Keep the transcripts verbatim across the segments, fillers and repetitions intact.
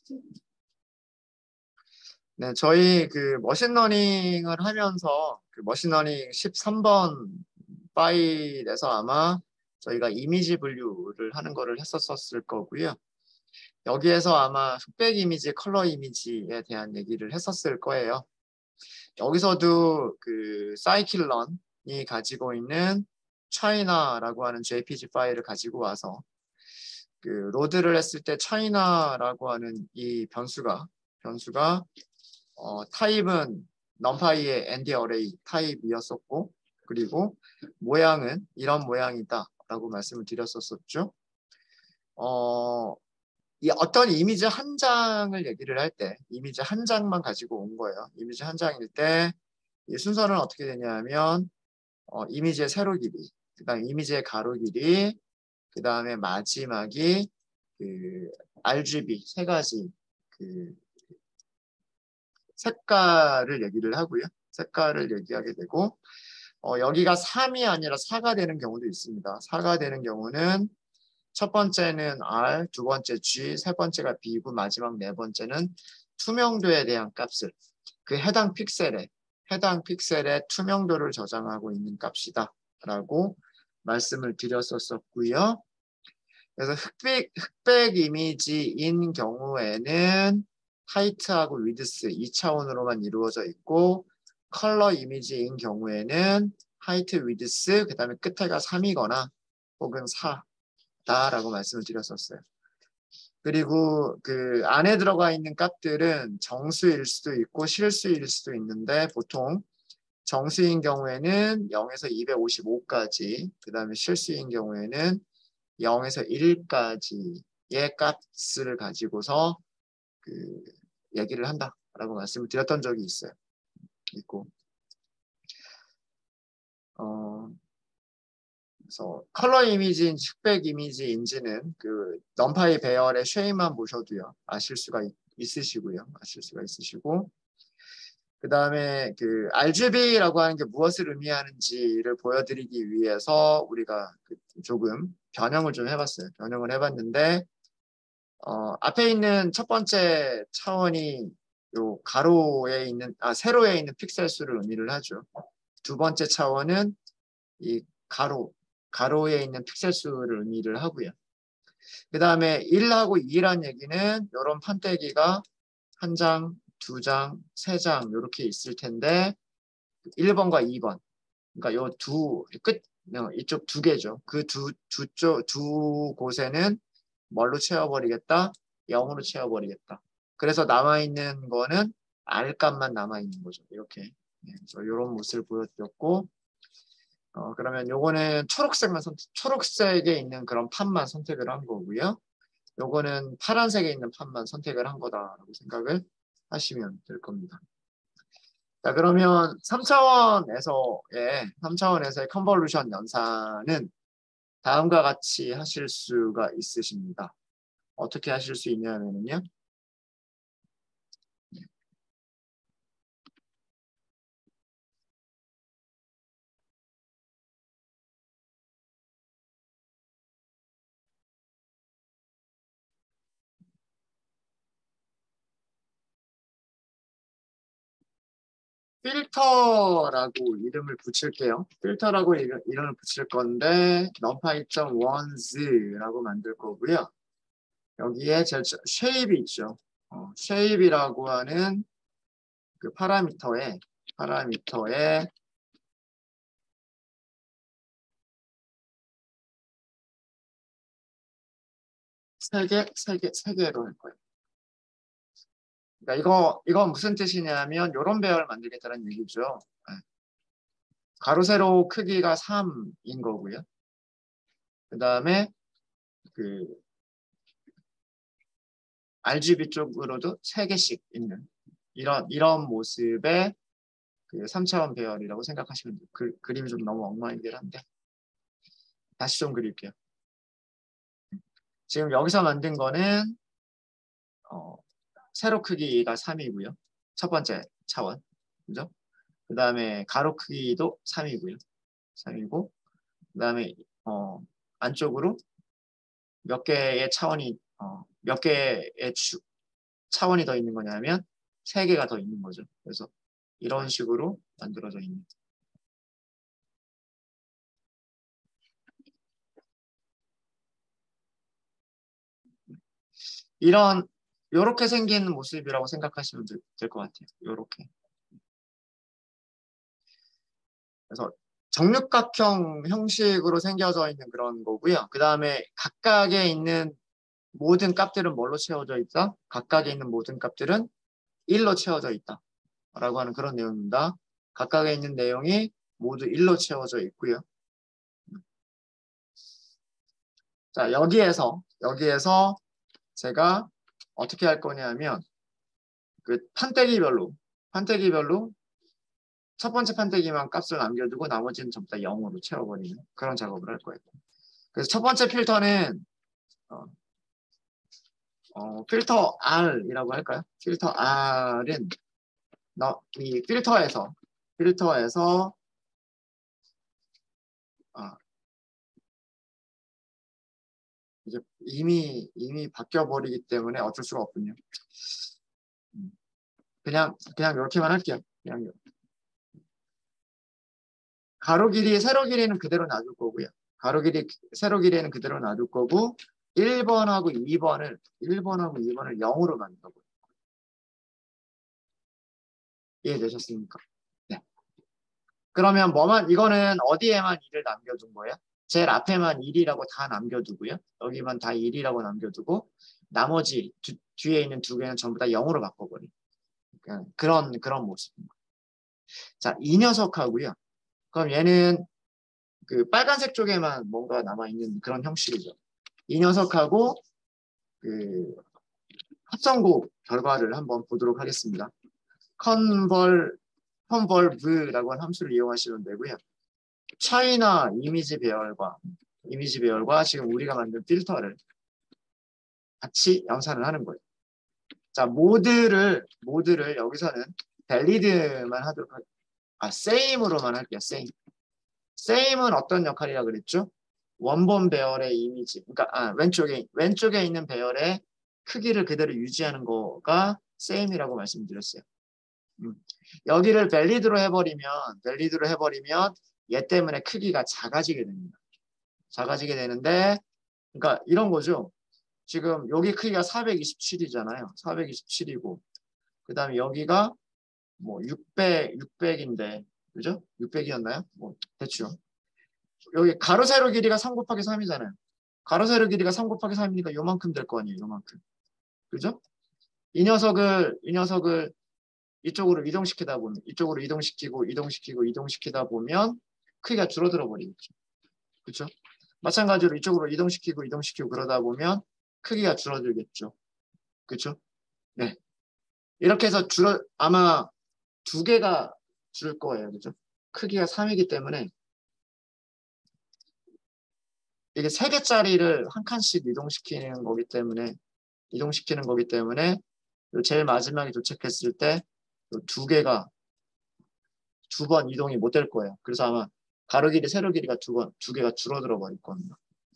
네, 저희 그 머신러닝을 하면서 그 머신러닝 십삼 번 파일에서 아마 저희가 이미지 분류를 하는 거를 했었을 거고요. 여기에서 아마 흑백 이미지, 컬러 이미지에 대한 얘기를 했었을 거예요. 여기서도 그 사이클런이 가지고 있는 차이나라고 하는 제이피지 파일을 가지고 와서 그 로드를 했을 때 차이나라고 하는 이 변수가 변수가 어, 타입은 numpy의 end array 타입이었었고, 그리고 모양은 이런 모양이다 라고 말씀을 드렸었죠. 어, 이 어떤 이미지 한 장을 얘기를 할 때 이미지 한 장만 가지고 온 거예요. 이미지 한 장일 때 이 순서는 어떻게 되냐면 어, 이미지의 세로 길이, 그 다음에 이미지의 가로 길이, 그 다음에 마지막이 그 알지비 세 가지 그 색깔을 얘기를 하고요. 색깔을 얘기하게 되고 어, 여기가 삼이 아니라 사가 되는 경우도 있습니다. 사가 되는 경우는 첫 번째는 R, 두 번째 G, 세 번째가 B고 마지막 네 번째는 투명도에 대한 값을 그 해당 픽셀에 해당 픽셀의 투명도를 저장하고 있는 값이다 라고 말씀을 드렸었고요. 그래서 흑백, 흑백 이미지인 경우에는 하이트하고 위드스 이 차원으로만 이루어져 있고 컬러 이미지인 경우에는 하이트, 위드스, 그 다음에 끝에가 삼이거나 혹은 사다라고 말씀을 드렸었어요. 그리고 그 안에 들어가 있는 값들은 정수일 수도 있고 실수일 수도 있는데 보통 정수인 경우에는 영에서 이백오십오까지, 그 다음에 실수인 경우에는 영에서 일까지의 값을 가지고서 그 얘기를 한다라고 말씀을 드렸던 적이 있어요. 있고, 어, 그래서 컬러 이미지인 흑백 이미지인지는 그 넘파이 배열의 쉐임만 보셔도요 아실 수가 있, 있으시고요, 아실 수가 있으시고, 그 다음에 그 알지비라고 하는 게 무엇을 의미하는지를 보여드리기 위해서 우리가 그 조금 변형을 좀 해봤어요. 변형을 해봤는데. 어, 앞에 있는 첫 번째 차원이 요 가로에 있는, 아, 세로에 있는 픽셀 수를 의미를 하죠. 두 번째 차원은 이 가로, 가로에 있는 픽셀 수를 의미를 하고요. 그 다음에 일하고 이란 얘기는 이런 판때기가 한 장, 두 장, 세 장 이렇게 있을 텐데 일 번과 이 번, 그러니까 요 두 끝, 어, 이쪽 두 개죠. 그 두, 두 쪽, 두 곳에는 뭘로 채워버리겠다? 영으로 채워버리겠다. 그래서 남아있는 거는 R 값만 남아있는 거죠. 이렇게. 네, 그래서 이런 모습을 보여드렸고, 어, 그러면 요거는 초록색만 선, 초록색에 있는 그런 판만 선택을 한 거고요. 요거는 파란색에 있는 판만 선택을 한 거다라고 생각을 하시면 될 겁니다. 자, 그러면 삼 차원에서의 삼 차원에서의 컨볼루션 연산은 다음과 같이 하실 수가 있으십니다. 어떻게 하실 수 있냐면요. 필터라고 이름을 붙일게요. 필터라고 이름, 이름을 붙일 건데 numpy.ones라고 만들 거고요. 여기에 제 쉐입이 있죠. 어, 쉐입이라고 하는 그 파라미터에 파라미터에 세 개, 세 개, 세 개로 할 거예요. 그러니까 이거 이건 무슨 뜻이냐면 이런 배열을 만들겠다는 얘기죠. 네. 가로 세로 크기가 삼인 거고요. 그 다음에 그 알지비 쪽으로도 세 개씩 있는 이런 이런 모습의 그 삼 차원 배열이라고 생각하시면 돼요. 그, 그림이 좀 너무 엉망이긴 한데 다시 좀 그릴게요. 지금 여기서 만든 거는 어, 세로 크기가 삼이고요. 첫 번째 차원. 그죠? 그 다음에 가로 크기도 삼이고요. 삼이고 그 다음에 어, 안쪽으로 몇 개의 차원이 어, 몇 개의 주, 차원이 더 있는 거냐면 세 개가 더 있는 거죠. 그래서 이런 식으로 만들어져 있는. 이런 요렇게 생긴 모습이라고 생각하시면 될 것 같아요. 요렇게. 그래서 정육각형 형식으로 생겨져 있는 그런 거고요. 그 다음에 각각에 있는 모든 값들은 뭘로 채워져 있다? 각각에 있는 모든 값들은 일로 채워져 있다. 라고 하는 그런 내용입니다. 각각에 있는 내용이 모두 일로 채워져 있고요. 자, 여기에서, 여기에서 제가 어떻게 할 거냐면, 그 판때기별로, 판때기별로 첫 번째 판때기만 값을 남겨두고 나머지는 전부 다 영으로 채워버리는 그런 작업을 할 거예요. 그래서 첫 번째 필터는, 어, 어, 필터 R이라고 할까요? 필터 R은 너, 이 필터에서, 필터에서, 아, 이제 이미, 이미 바뀌어버리기 때문에 어쩔 수가 없군요. 음, 그냥, 그냥 이렇게만 할게요. 그냥 가로 길이, 세로 길이는 그대로 놔둘 거고요. 가로 길이, 세로 길이는 그대로 놔둘 거고, 일 번하고 이 번을, 일 번하고 이 번을 영으로 만들어버려요. 이해되셨습니까? 네. 그러면 뭐만, 이거는 어디에만 일을 남겨둔 거예요? 제일 앞에만 일이라고 다 남겨두고요. 여기만 다 일이라고 남겨두고, 나머지 두, 뒤에 있는 두 개는 전부 다 영으로 바꿔버려요. 그러니까 그런, 그런 모습입니다. 자, 이 녀석하고요. 그럼 얘는 그 빨간색 쪽에만 뭔가 남아있는 그런 형식이죠. 이 녀석하고 그 합성곡 결과를 한번 보도록 하겠습니다. 컨벌, 컨벌브라고 하는 함수를 이용하시면 되고요. 차이나 이미지 배열과 이미지 배열과 지금 우리가 만든 필터를 같이 연산을 하는 거예요. 자, 모드를 모드를 여기서는 밸리드만 하도록 할게요. 아, same으로만 할게요. same. same은 어떤 역할이라 그랬죠? 원본 배열의 이미지. 그러니까 아, 왼쪽에 왼쪽에 있는 배열의 크기를 그대로 유지하는 거가 same이라고 말씀드렸어요. 음. 여기를 밸리드로 해버리면 밸리드로 해버리면 얘 때문에 크기가 작아지게 됩니다. 작아지게 되는데 그러니까 이런 거죠. 지금 여기 크기가 사백이십칠이잖아요. 사백이십칠이고 그 다음에 여기가 뭐 육백, 육백인데 그죠? 육백이었나요? 뭐 대충 여기 가로 세로 길이가 삼 곱하기 삼이잖아요. 가로 세로 길이가 삼 곱하기 삼이니까 요만큼 될 거 아니에요. 요만큼. 그죠? 이 녀석을 이 녀석을 이쪽으로 이동시키다 보면 이쪽으로 이동시키고 이동시키고 이동시키다 보면 크기가 줄어들어 버리겠죠. 그렇죠? 마찬가지로 이쪽으로 이동시키고 이동시키고 그러다 보면 크기가 줄어들겠죠. 그렇죠? 네. 이렇게 해서 줄어 아마 두 개가 줄 거예요. 그죠? 크기가 삼이기 때문에 이게 세 개짜리를 한 칸씩 이동시키는 거기 때문에 이동시키는 거기 때문에 제일 마지막에 도착했을 때 두 개가 두 번 이동이 못 될 거예요. 그래서 아마 가로 길이, 세로 길이가 두 번, 두 개가 줄어들어 버릴 겁니다.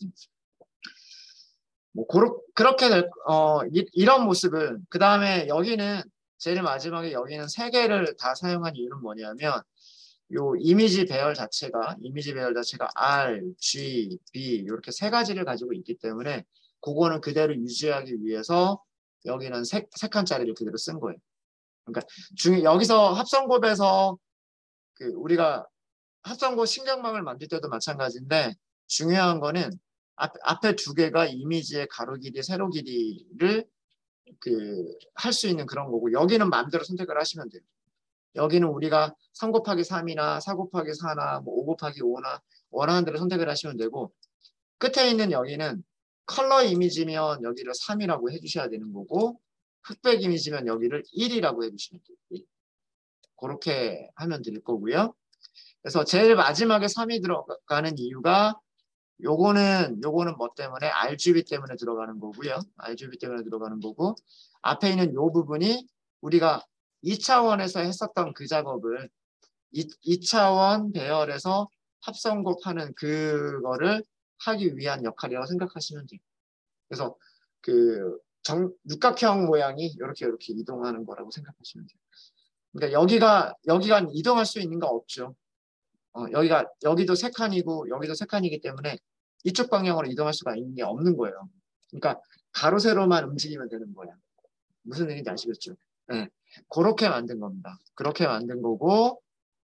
뭐 고로, 그렇게 될, 어, 이, 이런 모습을 그 다음에 여기는 제일 마지막에 여기는 세 개를 다 사용한 이유는 뭐냐면 요 이미지 배열 자체가 이미지 배열 자체가 R, G, B 이렇게 세 가지를 가지고 있기 때문에 그거는 그대로 유지하기 위해서 여기는 세, 세 칸짜리를 그대로 쓴 거예요. 그러니까 중 여기서 합성곱에서 그 우리가 합성고 신경망을 만들 때도 마찬가지인데 중요한 거는 앞, 앞에 두 개가 이미지의 가로 길이, 세로 길이를 그 할 수 있는 그런 거고 여기는 마음대로 선택을 하시면 돼요. 여기는 우리가 삼 곱하기 삼이나 사 곱하기 사나 뭐 오 곱하기 오나 원하는 대로 선택을 하시면 되고 끝에 있는 여기는 컬러 이미지면 여기를 삼이라고 해주셔야 되는 거고 흑백 이미지면 여기를 일이라고 해주시면 돼요. 일. 그렇게 하면 될 거고요. 그래서 제일 마지막에 삼이 들어가는 이유가 요거는 요거는 뭐 때문에 알지비 때문에 들어가는 거고요. 알지비 때문에 들어가는 거고 앞에 있는 요 부분이 우리가 이 차원에서 했었던 그 작업을 이 차원 배열에서 합성곱하는 그거를 하기 위한 역할이라고 생각하시면 돼요. 그래서 그 정, 육각형 모양이 이렇게 이렇게 이동하는 거라고 생각하시면 돼요. 그러니까 여기가 여기가 이동할 수 있는 거 없죠. 어, 여기가 여기도 세 칸이고 여기도 세 칸이기 때문에 이쪽 방향으로 이동할 수가 있는 게 없는 거예요. 그러니까 가로 세로만 움직이면 되는 거야. 무슨 얘기인지 아시겠죠? 네. 그렇게 만든 겁니다. 그렇게 만든 거고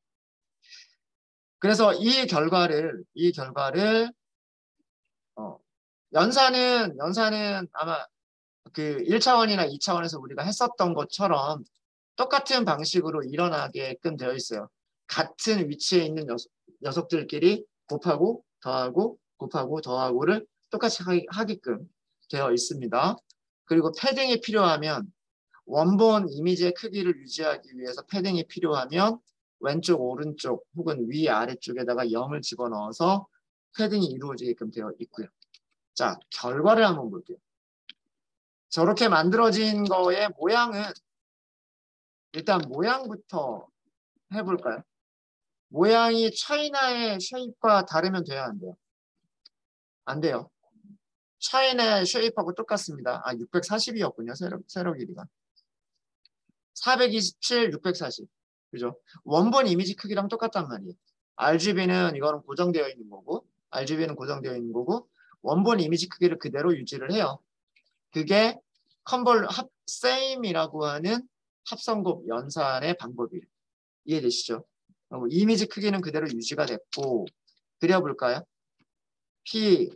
그래서 이 결과를 이 결과를 어, 연산은 연산은 아마 그 일 차원이나 이 차원에서 우리가 했었던 것처럼 똑같은 방식으로 일어나게끔 되어 있어요. 같은 위치에 있는 녀석, 녀석들끼리 곱하고 더하고 곱하고 더하고를 똑같이 하기, 하게끔 되어 있습니다. 그리고 패딩이 필요하면 원본 이미지의 크기를 유지하기 위해서 패딩이 필요하면 왼쪽 오른쪽 혹은 위 아래쪽에다가 영을 집어넣어서 패딩이 이루어지게끔 되어 있고요. 자, 결과를 한번 볼게요. 저렇게 만들어진 거의 모양은 일단 모양부터 해볼까요? 모양이 차이나의 쉐입과 다르면 돼요, 안 돼요? 안 돼요. 차이나의 쉐입하고 똑같습니다. 아, 육백사십이었군요, 세로, 세로 길이가. 사백이십칠, 육백사십. 그죠? 원본 이미지 크기랑 똑같단 말이에요. 알지비는 이거는 고정되어 있는 거고, 알지비는 고정되어 있는 거고, 원본 이미지 크기를 그대로 유지를 해요. 그게 컨벌 합 same이라고 하는 합성곱 연산의 방법이에요. 이해되시죠? 그럼 이미지 크기는 그대로 유지가 됐고 그려볼까요? p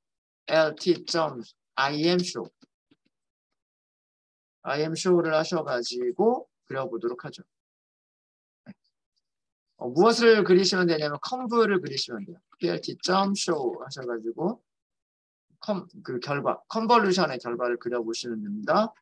lt.imshow imshow를 하셔가지고 그려보도록 하죠. 어, 무엇을 그리시면 되냐면 컨브를 그리시면 돼요. plt.show 하셔가지고 컨, 그 결과, 컨볼루션의 결과를 그려보시면 됩니다.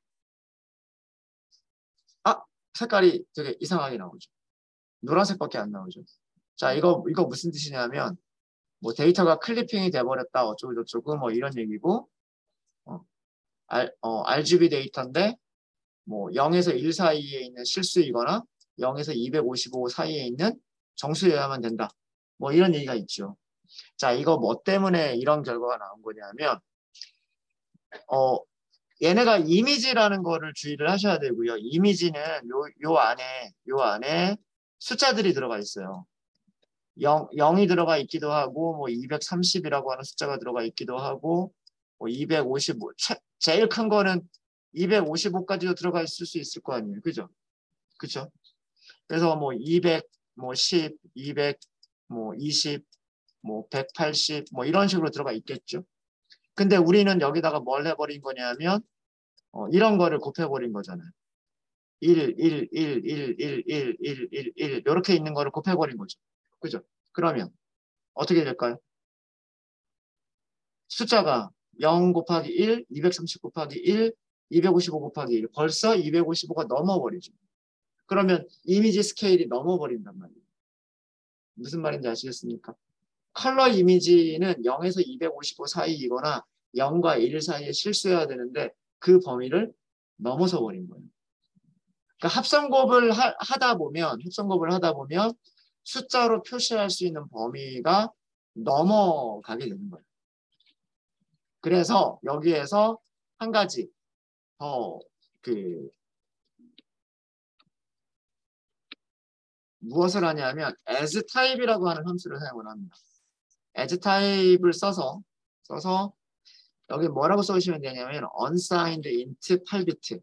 아! 색깔이 되게 이상하게 나오죠. 노란색밖에 안 나오죠. 자, 이거 이거 무슨 뜻이냐면 뭐 데이터가 클리핑이 돼버렸다 어쩌고 저쩌고 뭐 이런 얘기고 어, 알, 어, 알지비 데이터인데 뭐 영에서 일 사이에 있는 실수이거나 영에서 이백오십오 사이에 있는 정수여야만 된다. 뭐 이런 얘기가 있죠. 자, 이거 뭐 때문에 이런 결과가 나온 거냐면 어, 얘네가 이미지라는 거를 주의를 하셔야 되고요. 이미지는 요, 요 안에 요 안에 숫자들이 들어가 있어요. 영, 영이 들어가 있기도 하고 뭐 이백삼십이라고 하는 숫자가 들어가 있기도 하고 뭐 이백오십오 최, 제일 큰 거는 이백오십오까지도 들어가 있을 수 있을 거 아니에요. 그죠? 그죠? 그래서 뭐 이백, 뭐 십, 이백, 뭐 이십, 뭐 백팔십 뭐 이런 식으로 들어가 있겠죠. 근데 우리는 여기다가 뭘 해버린 거냐면 어, 이런 거를 곱해버린 거잖아요. 일, 일, 일, 일, 일, 일, 일, 일, 일 이렇게 있는 거를 곱해버린 거죠. 그죠? 그러면 어떻게 될까요? 숫자가 영 곱하기 일, 이백삼십 곱하기 일, 이백오십오 곱하기 일. 벌써 이백오십오가 넘어버리죠. 그러면 이미지 스케일이 넘어버린단 말이에요. 무슨 말인지 아시겠습니까? 컬러 이미지는 영에서 이백오십오 사이이거나 영과 일 사이에 실수해야 되는데 그 범위를 넘어서 버린 거예요. 그러니까 합성곱을 하, 하다 보면 합성곱을 하다 보면 숫자로 표시할 수 있는 범위가 넘어가게 되는 거예요. 그래서 여기에서 한 가지 더 그 무엇을 하냐면 as type이라고 하는 함수를 사용을 합니다. as type을 써서 써서 여기 뭐라고 써주시면 되냐면 unsigned int 팔 비트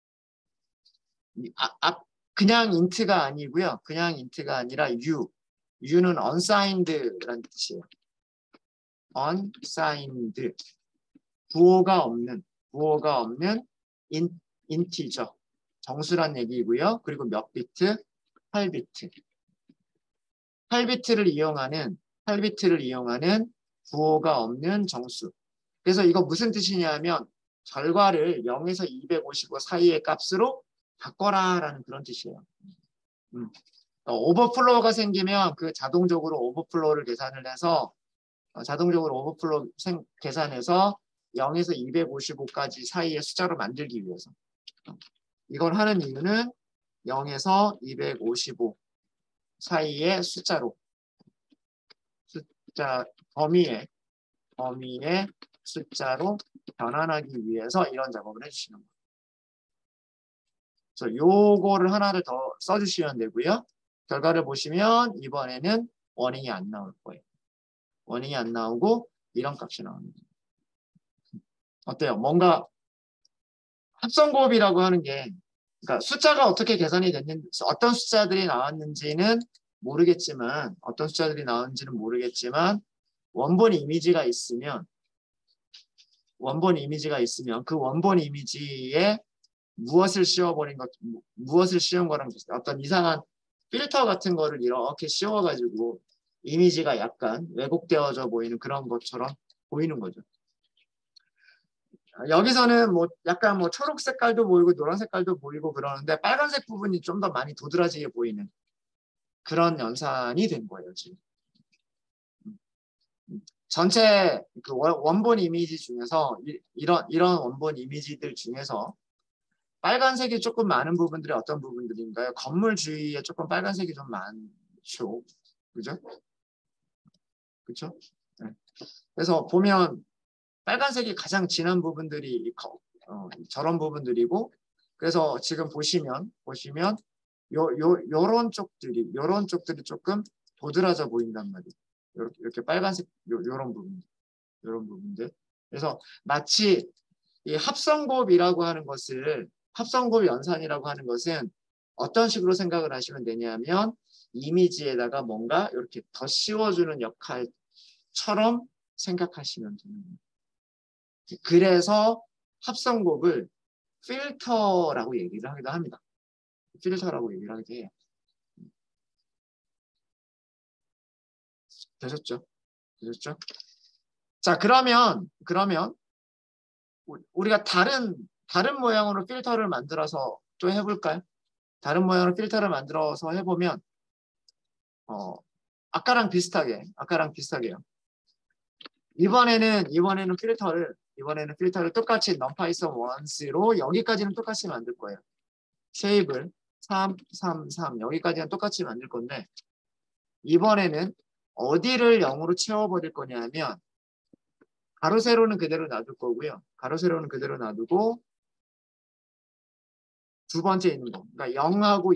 아, 아, 그냥 int가 아니고요. 그냥 int가 아니라 u u는 unsigned라는 뜻이에요. unsigned 부호가 없는 부호가 없는 인, 인티저 정수란 얘기고요. 그리고 몇 비트? 팔 비트. 팔 비트를 이용하는 팔 비트를 이용하는 부호가 없는 정수. 그래서 이거 무슨 뜻이냐면 결과를 영에서 이백오십오 사이의 값으로 바꿔라라는 그런 뜻이에요. 음. 어, 오버플로우가 생기면 그 자동적으로 오버플로우를 계산을 해서 어, 자동적으로 오버플로우 생, 계산해서 영에서 이백오십오까지 사이의 숫자로 만들기 위해서 어, 이걸 하는 이유는 영에서 이백오십오 사이의 숫자로 숫자 범위의 범위의 숫자로 변환하기 위해서 이런 작업을 해주시는 거예요. 그래서 요거를 하나를 더 써주시면 되고요. 결과를 보시면 이번에는 워닝이 안 나올 거예요. 워닝이 안 나오고 이런 값이 나옵니다. 어때요? 뭔가 합성곱이라고 하는 게 그러니까 숫자가 어떻게 계산이 됐는지 어떤 숫자들이 나왔는지는 모르겠지만 어떤 숫자들이 나왔는지는 모르겠지만 원본 이미지가 있으면 원본 이미지가 있으면 그 원본 이미지에 무엇을 씌워버린 것 무엇을 씌운 거랑 어떤 이상한 필터 같은 거를 이렇게 씌워가지고 이미지가 약간 왜곡되어져 보이는 그런 것처럼 보이는 거죠. 여기서는 뭐 약간 뭐 초록 색깔도 보이고 노란 색깔도 보이고 그러는데 빨간색 부분이 좀 더 많이 도드라지게 보이는 그런 연산이 된 거예요, 지금. 전체 그 원본 이미지 중에서 이, 이런 이런 원본 이미지들 중에서 빨간색이 조금 많은 부분들이 어떤 부분들인가요? 건물 주위에 조금 빨간색이 좀 많죠. 그죠? 그렇죠? 네. 그래서 보면 빨간색이 가장 진한 부분들이 어, 저런 부분들이고 그래서 지금 보시면 보시면 요, 요, 요런 쪽들이 요런 쪽들이 조금 도드라져 보인단 말이에요. 이렇게, 이렇게 빨간색 요, 요런 부분 요런 부분들. 그래서 마치 이 합성곱이라고 하는 것을 합성곱 연산이라고 하는 것은 어떤 식으로 생각을 하시면 되냐면 이미지에다가 뭔가 이렇게 더 씌워주는 역할처럼 생각하시면 됩니다. 그래서 합성곱을 필터라고 얘기를 하기도 합니다. 필터라고 얘기를 하기도 해요. 되셨죠? 되셨죠? 자, 그러면 그러면 우리가 다른 다른 모양으로 필터를 만들어서 또 해볼까요? 다른 모양으로 필터를 만들어서 해보면 어, 아까랑 비슷하게 아까랑 비슷하게요. 이번에는 이번에는 필터를 이번에는 필터를 똑같이 numpy_sum once로 여기까지는 똑같이 만들 거예요. 쉐입을 삼, 삼, 삼 여기까지는 똑같이 만들 건데 이번에는 어디를 영으로 채워버릴 거냐면 가로 세로는 그대로 놔둘 거고요. 가로 세로는 그대로 놔두고 두 번째 있는 거. 그러니까 영하고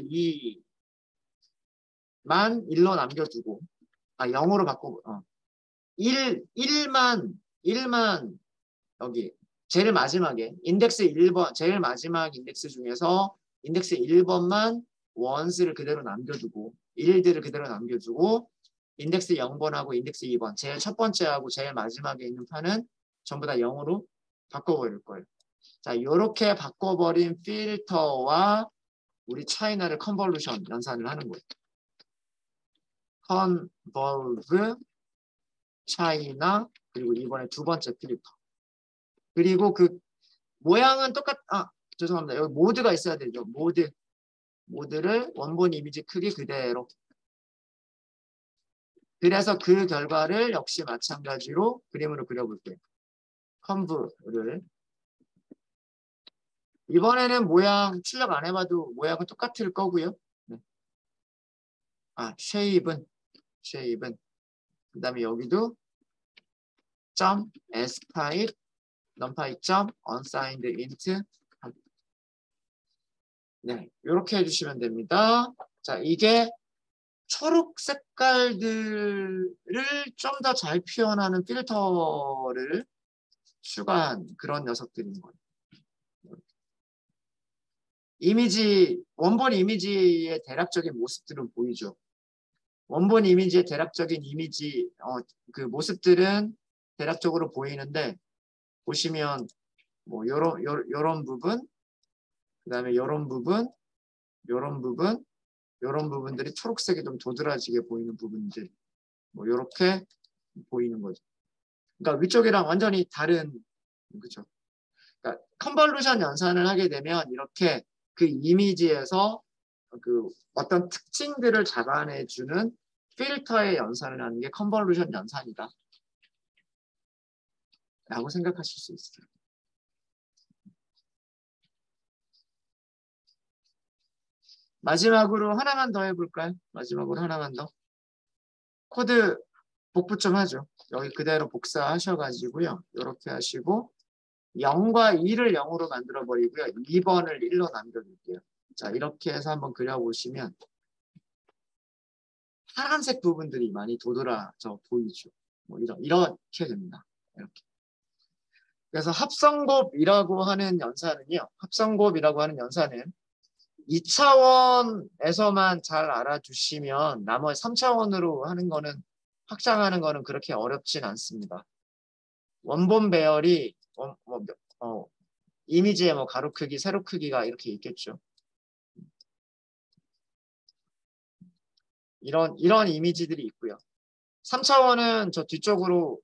이만 일로 남겨두고 아 영으로 바꾸고 어. 일, 일만 일만 여기 제일 마지막에 인덱스 일 번 제일 마지막 인덱스 중에서 인덱스 일 번만 원스를 그대로 남겨두고 일들을 그대로 남겨두고 인덱스 영 번하고 인덱스 이 번 제일 첫 번째하고 제일 마지막에 있는 판은 전부 다 영으로 바꿔버릴 거예요. 자, 이렇게 바꿔버린 필터와 우리 차이나를 컨볼루션 연산을 하는 거예요. 컨볼브 차이나 그리고 이번에 두 번째 필터. 그리고 그 모양은 똑같 아 죄송합니다. 여기 모드가 있어야 되죠. 모드 모드를 원본 이미지 크기 그대로. 그래서 그 결과를 역시 마찬가지로 그림으로 그려볼게요. 컨브를 이번에는 모양 출력 안 해봐도 모양은 똑같을 거고요. 네. 아 쉐입은 쉐입은 그 다음에 여기도 점 s-type numpy 점 unsigned int 네 이렇게 해주시면 됩니다. 자 이게 초록 색깔들을 좀 더 잘 표현하는 필터를 추가한 그런 녀석들인 거예요. 이미지 원본 이미지의 대략적인 모습들은 보이죠. 원본 이미지의 대략적인 이미지 어, 그 모습들은 대략적으로 보이는데 보시면 뭐 요런 요, 요런 부분 그다음에 요런 부분 요런 부분 요런 부분들이 초록색이 좀 도드라지게 보이는 부분들 뭐 요렇게 보이는 거죠. 그러니까 위쪽이랑 완전히 다른 그죠. 그러니까 컨볼루션 연산을 하게 되면 이렇게 그 이미지에서 그 어떤 특징들을 잡아내주는 필터의 연산을 하는 게 컨볼루션 연산이다. 라고 생각하실 수 있어요. 마지막으로 하나만 더 해볼까요? 마지막으로 하나만 더. 코드 복부 좀 하죠. 여기 그대로 복사하셔가지고요. 이렇게 하시고 영과 이를 영으로 만들어 버리고요. 이 번을 일로 남겨둘게요. 자, 이렇게 해서 한번 그려보시면 파란색 부분들이 많이 도드라져 보이죠. 뭐 이런, 이렇게 됩니다. 이렇게. 그래서 합성곱이라고 하는 연산은요. 합성곱이라고 하는 연산은 이 차원에서만 잘 알아두시면 나머지 삼 차원으로 하는 거는 확장하는 거는 그렇게 어렵진 않습니다. 원본 배열이 원, 뭐, 어, 이미지의 뭐 가로 크기, 세로 크기가 이렇게 있겠죠. 이런 이런 이미지들이 있고요. 삼 차원은 저 뒤쪽으로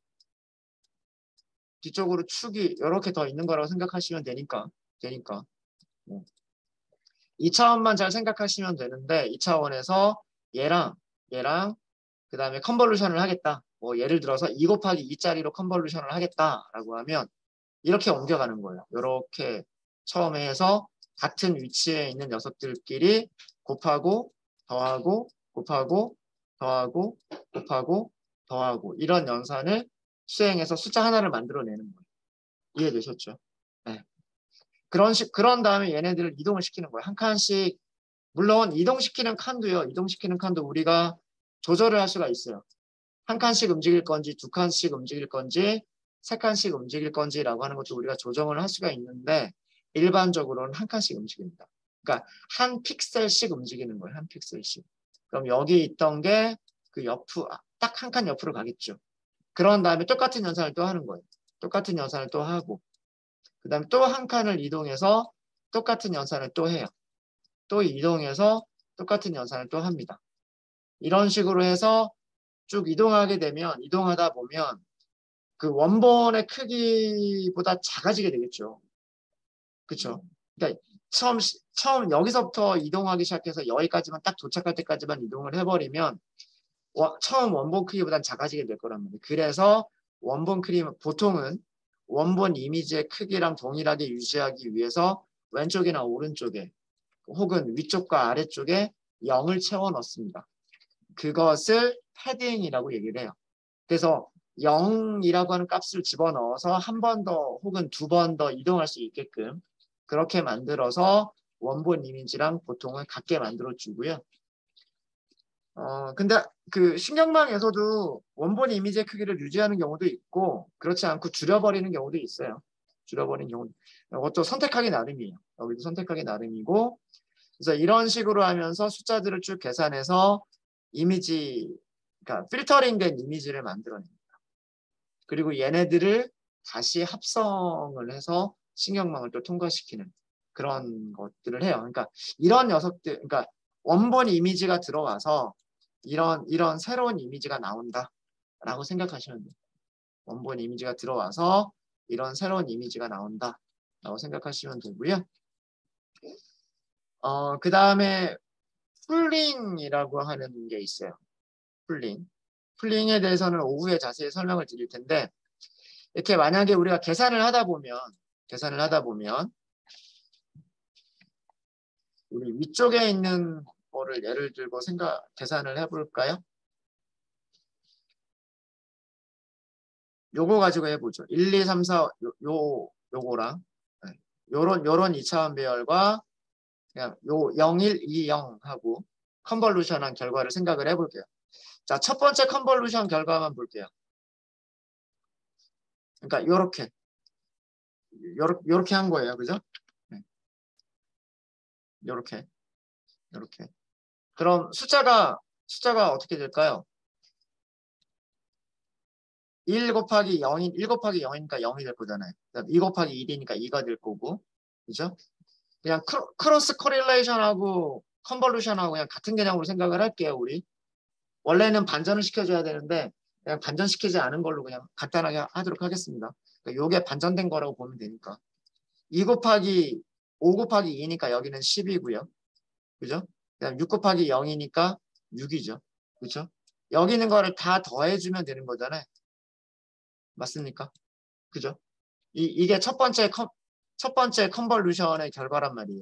뒤쪽으로 축이 이렇게 더 있는 거라고 생각하시면 되니까 되니까 네. 이 차원만 잘 생각하시면 되는데 이 차원에서 얘랑 얘랑 그 다음에 컨볼루션을 하겠다. 뭐 예를 들어서 이 곱하기 이짜리로 컨볼루션을 하겠다라고 하면 이렇게 옮겨가는 거예요. 이렇게 처음에 해서 같은 위치에 있는 녀석들끼리 곱하고 더하고 곱하고 더하고 곱하고 더하고 이런 연산을 수행해서 숫자 하나를 만들어내는 거예요. 이해되셨죠? 네. 그런 식 그런 다음에 얘네들을 이동을 시키는 거예요. 한 칸씩 물론 이동시키는 칸도요. 이동시키는 칸도 우리가 조절을 할 수가 있어요. 한 칸씩 움직일 건지 두 칸씩 움직일 건지 세 칸씩 움직일 건지라고 하는 것도 우리가 조정을 할 수가 있는데 일반적으로는 한 칸씩 움직입니다. 그러니까 한 픽셀씩 움직이는 거예요. 한 픽셀씩. 그럼 여기 있던 게 그 옆으로 딱 한 칸 옆으로 가겠죠. 그런 다음에 똑같은 연산을 또 하는 거예요. 똑같은 연산을 또 하고 그 다음에 또 한 칸을 이동해서 똑같은 연산을 또 해요. 또 이동해서 똑같은 연산을 또 합니다. 이런 식으로 해서 쭉 이동하게 되면 이동하다 보면 그 원본의 크기보다 작아지게 되겠죠. 그렇죠? 그러니까 처음 처음 여기서부터 이동하기 시작해서 여기까지만 딱 도착할 때까지만 이동을 해버리면 와, 처음 원본 크기보다 작아지게 될 거란 말이에요. 그래서 원본 크기 보통은 원본 이미지의 크기랑 동일하게 유지하기 위해서 왼쪽이나 오른쪽에 혹은 위쪽과 아래쪽에 영을 채워 넣습니다. 그것을 패딩이라고 얘기를 해요. 그래서 영이라고 하는 값을 집어넣어서 한 번 더 혹은 두 번 더 이동할 수 있게끔 그렇게 만들어서 원본 이미지랑 보통은 같게 만들어 주고요. 어 근데 그 신경망에서도 원본 이미지의 크기를 유지하는 경우도 있고 그렇지 않고 줄여버리는 경우도 있어요. 줄여버리는 경우 이것도 선택하기 나름이에요. 여기도 선택하기 나름이고 그래서 이런 식으로 하면서 숫자들을 쭉 계산해서 이미지 그러니까 필터링된 이미지를 만들어냅니다. 그리고 얘네들을 다시 합성을 해서 신경망을 또 통과시키는 그런 것들을 해요. 그러니까 이런 녀석들, 그러니까 원본 이미지가 들어와서 이런 이런 새로운 이미지가 나온다라고 생각하시면 돼요. 원본 이미지가 들어와서 이런 새로운 이미지가 나온다라고 생각하시면 되고요. 어, 그 다음에 풀링이라고 하는 게 있어요. 풀링. 풀링에 대해서는 오후에 자세히 설명을 드릴 텐데 이렇게 만약에 우리가 계산을 하다 보면 계산을 하다 보면 우리 위쪽에 있는 거를 예를 들고 생각 계산을 해볼까요? 요거 가지고 해보죠. 일, 이, 삼, 사 요, 요 요거랑 네. 요런 요런 이 차원 배열과 그냥 요 영, 일, 이, 영 하고 컨볼루션한 결과를 생각을 해볼게요. 자, 첫 번째 컨볼루션 결과만 볼게요. 그러니까 요렇게 요렇게, 요렇게 한 거예요. 그죠? 네. 요렇게 요렇게 그럼 숫자가 숫자가 어떻게 될까요? 일 곱하기 영이 일 곱하기 영이니까 영이 될 거잖아요. 이 곱하기 일이니까 이가 될 거고. 그죠? 그냥 크로, 크로스 코릴레이션하고 컨볼루션하고 그냥 같은 개념으로 생각을 할게요, 우리. 원래는 반전을 시켜줘야 되는데 그냥 반전시키지 않은 걸로 그냥 간단하게 하도록 하겠습니다. 그러니까 요게 반전된 거라고 보면 되니까. 이 곱하기 오 곱하기 이니까 여기는 십이고요. 그죠? 그다음 육 곱하기 영이니까 육이죠. 그죠? 여기 있는 거를 다 더해주면 되는 거잖아요. 맞습니까? 그죠? 이, 이게 첫 번째 컨, 첫 번째 컨볼루션의 결과란 말이에요.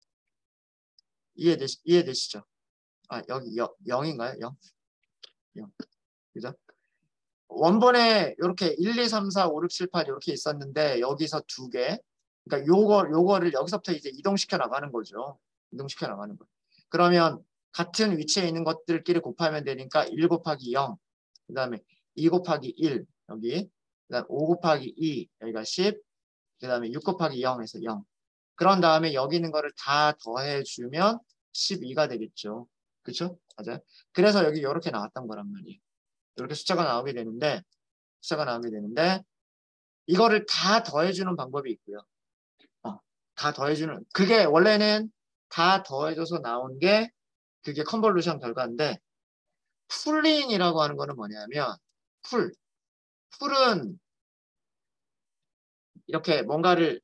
이해되시, 이해되시죠? 아, 여기 영, 영인가요? 영? 영. 그죠? 원본에 이렇게 일, 이, 삼, 사, 오, 육, 칠, 팔 이렇게 있었는데 여기서 두 개. 그러니까 요거 요거를 여기서부터 이제 이동시켜 나가는 거죠. 이동시켜 나가는 거. 그러면 같은 위치에 있는 것들끼리 곱하면 되니까 일 곱하기 영. 그다음에 이 곱하기 일 여기. 그다음 오 곱하기 이 여기가 십. 그다음에 육 곱하기 영에서 영. 그런 다음에 여기 있는 거를 다 더해 주면 십이가 되겠죠. 그렇죠? 맞아요. 그래서 여기 이렇게 나왔던 거란 말이에요. 이렇게 숫자가 나오게 되는데 숫자가 나오게 되는데 이거를 다 더해주는 방법이 있고요. 어, 다 더해주는 그게 원래는 다 더해줘서 나온 게 그게 컨볼루션 결과인데 풀링이라고 하는 거는 뭐냐면 풀 풀은 이렇게 뭔가를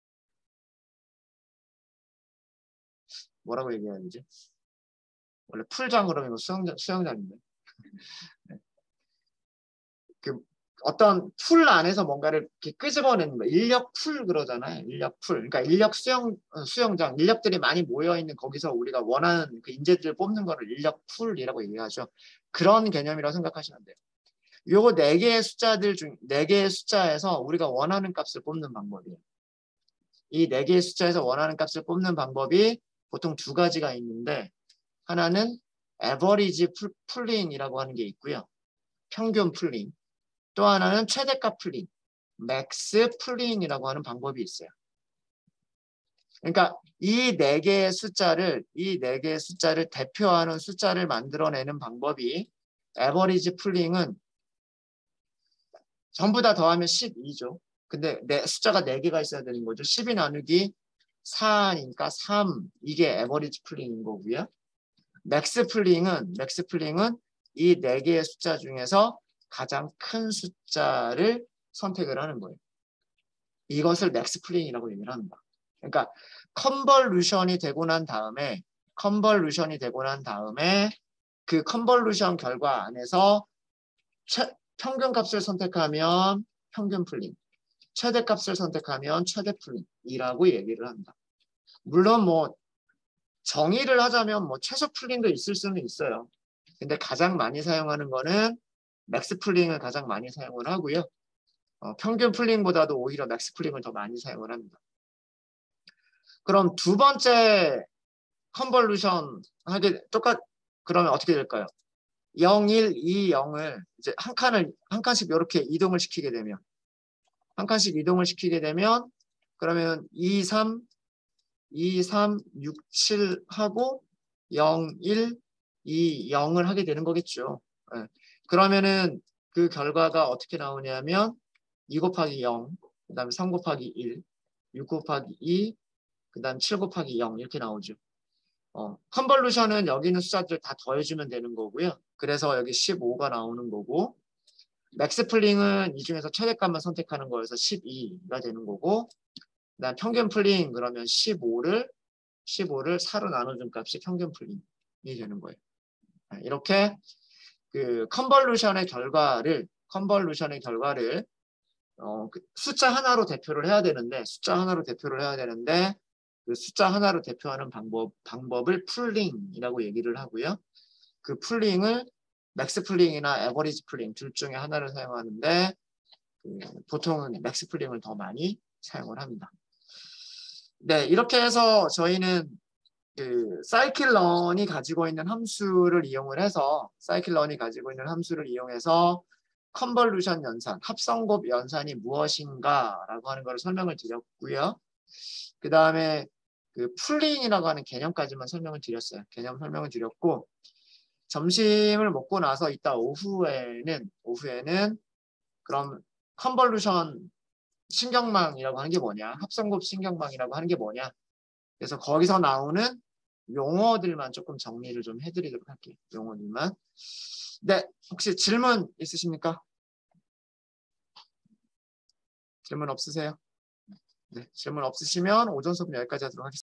뭐라고 얘기해야 되지? 원래 풀장 그러면 이거 수영장, 수영장인데 그 어떤 풀 안에서 뭔가를 이렇게 끄집어내는 거 인력 풀 그러잖아요. 인력 풀. 그러니까 인력 수영 어, 수영장 인력들이 많이 모여 있는 거기서 우리가 원하는 그 인재들을 뽑는 거를 인력 풀이라고 얘기하죠. 그런 개념이라고 생각하시면 돼요. 요거 네 개의 숫자들 중 네 개의 숫자에서 우리가 원하는 값을 뽑는 방법이에요. 이 네 개의 숫자에서 원하는 값을 뽑는 방법이 보통 두 가지가 있는데 하나는 에버리지 풀링이라고 하는 게 있고요. 평균 풀링. 또 하나는 최대값 풀링, 맥스 풀링이라고 하는 방법이 있어요. 그러니까 이 네 개의 숫자를 이 네 개의 숫자를 대표하는 숫자를 만들어내는 방법이 에버리지 풀링은 전부 다 더하면 십이죠. 근데 네, 숫자가 네 개가 있어야 되는 거죠. 십이 나누기 사니까 삼 이게 에버리지 풀링인 거고요. 맥스 풀링은 맥스 풀링은 이 네 개의 숫자 중에서 가장 큰 숫자를 선택을 하는 거예요. 이것을 맥스 풀링이라고 얘기를 합니다. 그러니까 컨벌루션이 되고 난 다음에 컨벌루션이 되고 난 다음에 그 컨벌루션 결과 안에서 최, 평균값을 선택하면 평균 풀링, 최대값을 선택하면 최대 풀링이라고 얘기를 한다. 물론 뭐 정의를 하자면 뭐 최소 풀링도 있을 수는 있어요. 근데 가장 많이 사용하는 거는 맥스 풀링을 가장 많이 사용을 하고요. 어, 평균 풀링보다도 오히려 맥스 풀링을 더 많이 사용을 합니다. 그럼 두 번째 컨볼루션 하게 똑같 그러면 어떻게 될까요? 영, 일, 이, 영을 이제 한 칸을 한 칸씩 이렇게 이동을 시키게 되면 한 칸씩 이동을 시키게 되면 그러면 이, 삼, 이, 삼, 육, 칠 하고 영, 일, 이, 영을 하게 되는 거겠죠. 네. 그러면은 그 결과가 어떻게 나오냐면 이 곱하기 영, 그 다음에 삼 곱하기 일, 육 곱하기 이, 그 다음 칠 곱하기 영 이렇게 나오죠. 어, 컨볼루션은 여기 있는 숫자들 다 더해주면 되는 거고요. 그래서 여기 십오가 나오는 거고 맥스 풀링은 이 중에서 최대값만 선택하는 거여서 십이가 되는 거고 그다음 평균 풀링 그러면 십오를 십오를 사로 나눠준 값이 평균 풀링이 되는 거예요. 이렇게 그 컨볼루션의 결과를 컨볼루션의 결과를 어, 그 숫자 하나로 대표를 해야 되는데 숫자 하나로 대표를 해야 되는데 그 숫자 하나로 대표하는 방법 방법을 풀링이라고 얘기를 하고요. 그 풀링을 맥스 풀링이나 에버리지 풀링 둘 중에 하나를 사용하는데 그 보통은 맥스 풀링을 더 많이 사용을 합니다. 네, 이렇게 해서 저희는 그 사이클런이 가지고 있는 함수를 이용을 해서 사이클런이 가지고 있는 함수를 이용해서 컨볼루션 연산, 합성곱 연산이 무엇인가라고 하는 걸 설명을 드렸고요. 그 다음에 그 풀링이라고 하는 개념까지만 설명을 드렸어요. 개념 설명을 드렸고 점심을 먹고 나서 이따 오후에는 오후에는 그럼 컨볼루션 신경망이라고 하는 게 뭐냐, 합성곱 신경망이라고 하는 게 뭐냐. 그래서 거기서 나오는 용어들만 조금 정리를 좀 해드리도록 할게요. 용어들만. 네, 혹시 질문 있으십니까? 질문 없으세요? 네, 질문 없으시면 오전 수업 여기까지 하도록 하겠습니다.